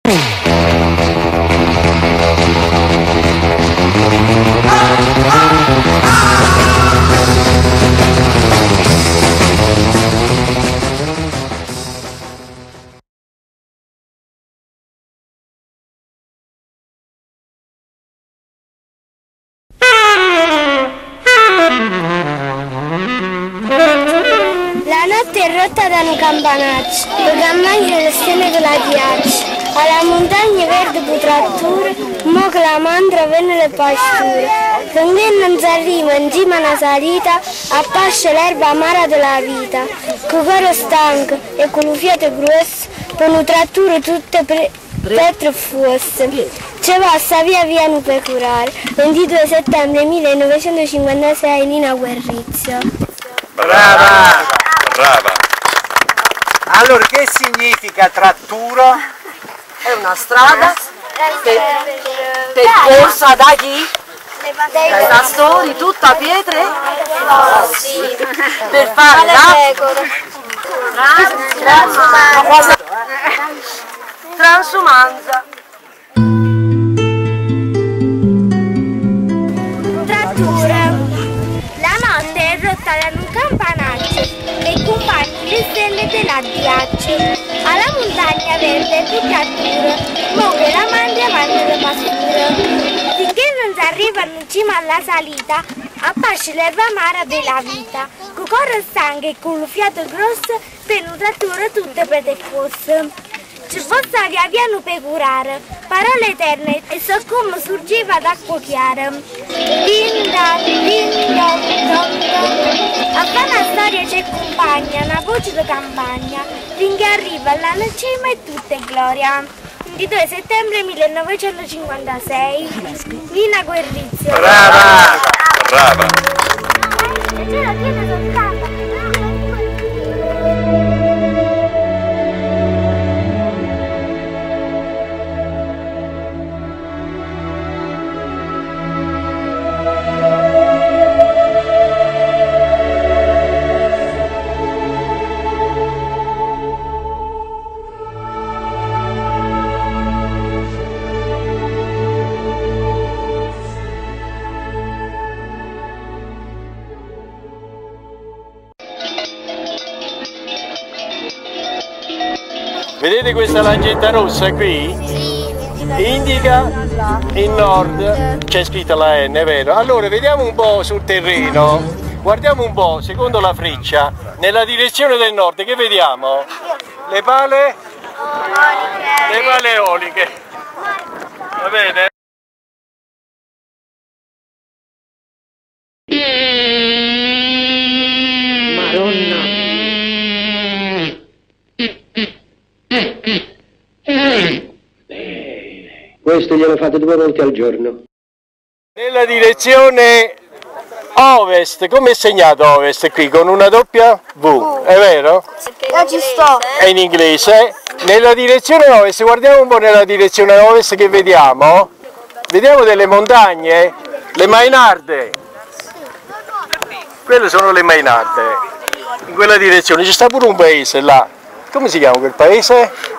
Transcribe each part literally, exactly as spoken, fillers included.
Rotta da un campanaccio, le campagne le stelle con la ghiaccia, alla montagna verde putratture, mo che la mandra venne le pasture, finché non si arriva in cima alla salita, appasce l'erba amara della vita, con cuore stanco e con un fiato grosso, con un tratture tutte petro e fosse. Ci passa via via un pecorare, ventidue settembre millenovecentocinquantasei, Nina Guerrizio. Brava! Brava! Allora, che significa tratturo? È una strada percorsa da chi? Dai pastori, tutta pietre? Oh, sì. Per fare la transumanza. Trattura. La notte è rotta da un campanaccio e compagni le stelle della ghiaccio. Alla montagna verde piccatura, mo che la mandi avanti le pasture. Finché non si arrivano in cima alla salita, appasce l'erba amara della vita. Con cuore stanco e con il fiato grosso, per un trattore tutte per fosse. Ci fosse via piano per curare, parole eterne e so come surgiva d'acqua chiara. Dinda, dinda, donda. A fare una storia ci accompagna, una voce di campagna, finché arriva alla cima e tutta è gloria. ventidue settembre millenovecentocinquantasei, Nina Guerrizio. Brava! Brava! Vedete questa lancetta rossa qui? Indica il nord, c'è scritta la N, è vero? Allora vediamo un po' sul terreno, guardiamo un po', secondo la freccia, nella direzione del nord, che vediamo? Le pale? Le pale eoliche, va bene? Madonna! Questo glielo fate due volte al giorno. Nella direzione ovest, come è segnato ovest qui? Con una doppia V, è vero? Io ci sto. È in inglese. Nella direzione ovest, guardiamo un po' nella direzione ovest che vediamo. Vediamo delle montagne, le Mainarde. Quelle sono le Mainarde. In quella direzione ci sta pure un paese là. Come si chiama quel paese?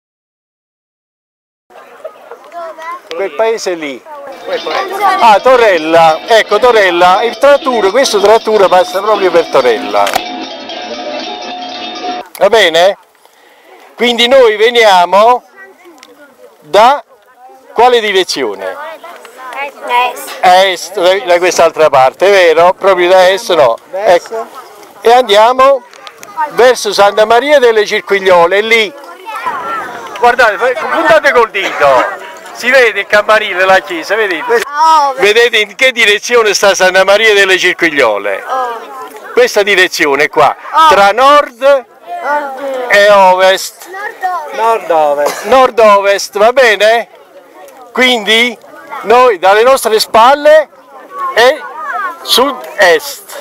Quel paese lì. Ah, Torella, ecco Torella, il tratturo, questo tratturo passa proprio per Torella. Va bene? Quindi noi veniamo da quale direzione? A est, da quest'altra parte, è vero? Proprio da est no. Ecco. E andiamo verso Santa Maria delle Cirquigliole, lì. Guardate, puntate col dito. Si vede il campanile, la chiesa, vedete? Vedete in che direzione sta Santa Maria delle Cirquigliole? Questa direzione qua, tra nord e ovest. Nord-ovest. Nord-ovest, va bene? Quindi noi dalle nostre spalle è sud-est.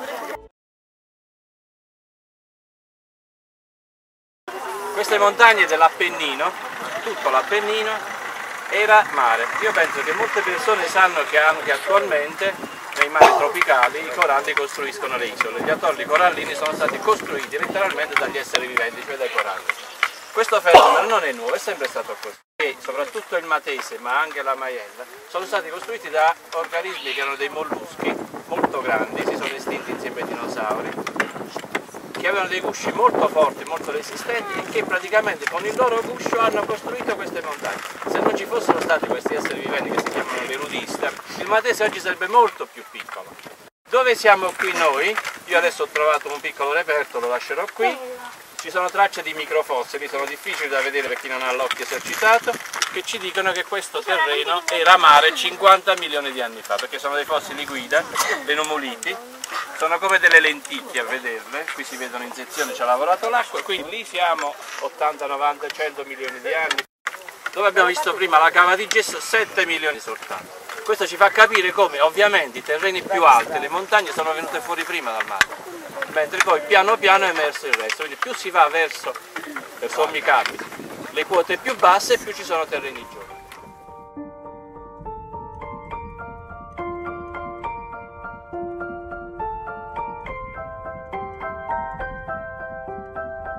Queste montagne dell'Appennino, tutto l'Appennino, era mare. Io penso che molte persone sanno che anche attualmente nei mari tropicali i coralli costruiscono le isole. Gli atolli corallini sono stati costruiti letteralmente dagli esseri viventi, cioè dai coralli. Questo fenomeno non è nuovo, è sempre stato così. e soprattutto il matese, ma anche la maiella, sono stati costruiti da organismi che erano dei molluschi molto grandi, si sono estinti insieme ai dinosauri, che avevano dei gusci molto forti, molto resistenti e che praticamente con il loro guscio hanno costruito queste montagne. Se non ci fossero stati questi esseri viventi che si chiamano le rudiste, il matese oggi sarebbe molto più piccolo. Dove siamo qui noi? Io adesso ho trovato un piccolo reperto, lo lascerò qui. Ci sono tracce di microfossili, sono difficili da vedere per chi non ha l'occhio esercitato, che ci dicono che questo terreno era mare cinquanta milioni di anni fa, perché sono dei fossili guida, dei numuliti, sono come delle lenticchie a vederle, qui si vedono in sezione, ci ha lavorato l'acqua, quindi lì siamo ottanta, novanta, cento milioni di anni. Dove abbiamo visto prima la cava di gesso, sette milioni soltanto. Questo ci fa capire come ovviamente i terreni più alti, le montagne, sono venute fuori prima dal mare, mentre poi piano piano è emerso il resto, quindi più si va verso, verso Ommicabili, le quote più basse, più ci sono terreni giovani.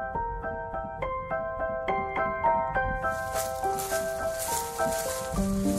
Thank